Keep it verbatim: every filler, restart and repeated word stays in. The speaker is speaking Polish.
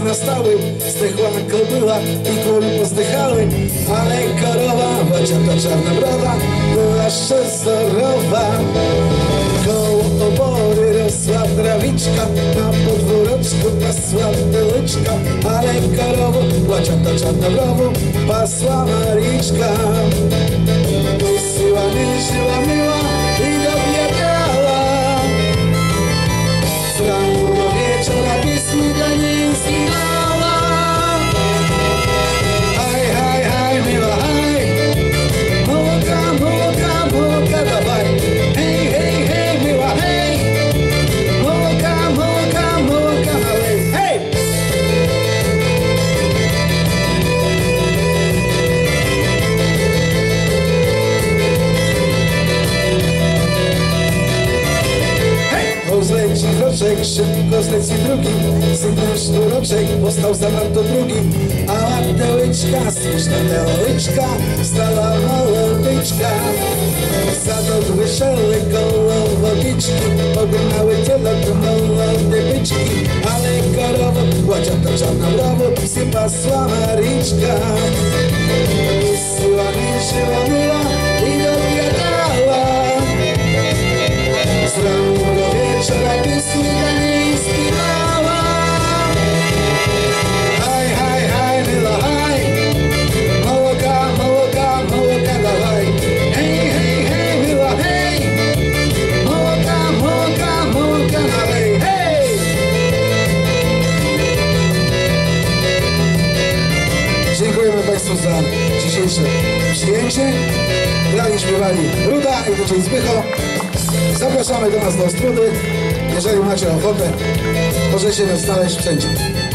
nastały, zdechła kobyła i kłory pozdychały, ale korowa, łaciata czarna broda, była jeszcze zdrowa. Koło obory rosła trawiczka, na podwóreczku pasła tyłyczka, ale korową, łaciata czarna brową, pasła Mariczka. Siła mi, siła miła i dobiegała, z ranku do wieczora pismy dla niej zginęła. Haj, haj, haj, miła, haj, mołoka, mołoka, mołoka, dawaj. Hej, hej, hej, miła, hej, mołoka, mołoka, mołoka, nalej, hej! Zleci roczek, szybko zleci drugi, sygnał sznuroczek, postał zanadto drugi, a ładna łyczka, słuszna ta łyczka, stała molodyczka. Zadok wyszedły koło wodiczki, pognały tyle do molody byczki, ale korowo, łaciata czarna brawo, się pasła Mariczka. Siła mi, siła miła i dobiegała, z ranku do wieczora pismy dla niej śpiewała. Haj, haj, haj, miła, haj, mołoka, mołoka, mołoka, dawaj. Hej, hej, hej, miła, hej, mołoka, mołoka, mołoka, nalej, hej! Dziękujemy Państwu za dzisiejsze przyjęcie. Grali, śpiewali Ruda i D J Zbycho. Zapraszamy do nas do Ostródy. Jeżeli macie ochotę, możecie nas znaleźć wszędzie.